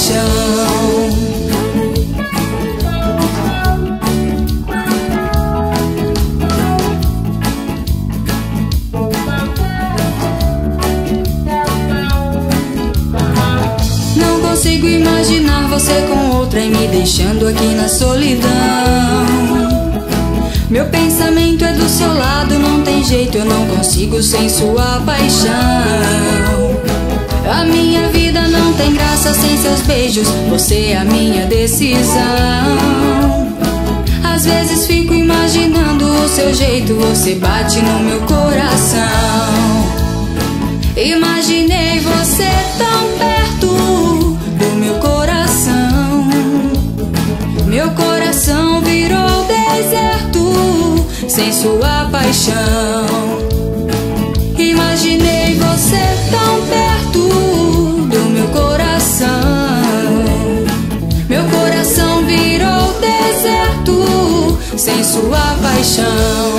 paixão. Não consigo imaginar você com outra e me deixando aqui na solidão. Meu pensamento é do seu lado, não tem jeito, eu não consigo sem sua paixão. A minha vida não tem graça sem seus beijos, você é a minha decisão. Às vezes fico imaginando o seu jeito, você bate no meu coração. Imaginei você tão perto do meu coração. Meu coração virou deserto sem sua paixão. Imaginei você tão perto do meu coração. Meu coração virou deserto sem sua paixão.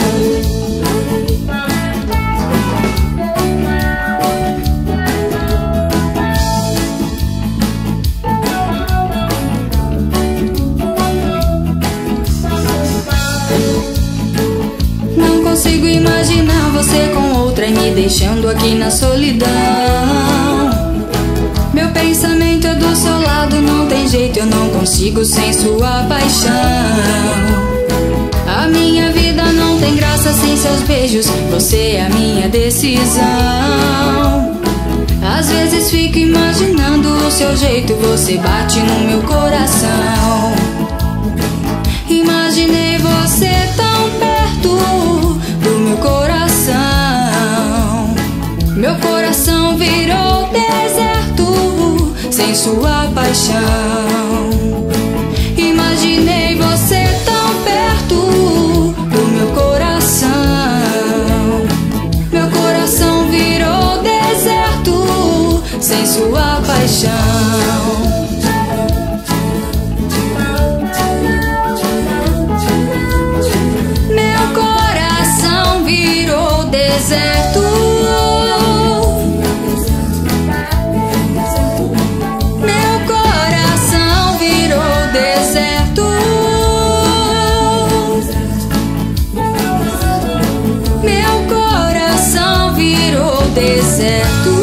Não consigo imaginar você com outra e me deixando aqui na solidão. Meu pensamento é do seu lado, não tem jeito, eu não consigo sem sua paixão. A minha vida não tem graça sem seus beijos, você é a minha decisão. Às vezes fico imaginando o seu jeito, você bate no meu coração. Imaginei você tão perto do meu coração. Meu coração virou deserto sem sua paixão. Imaginei você tão perto do meu coração. Meu coração virou deserto sem sua paixão. Deserto. Meu coração virou deserto. Meu coração virou deserto.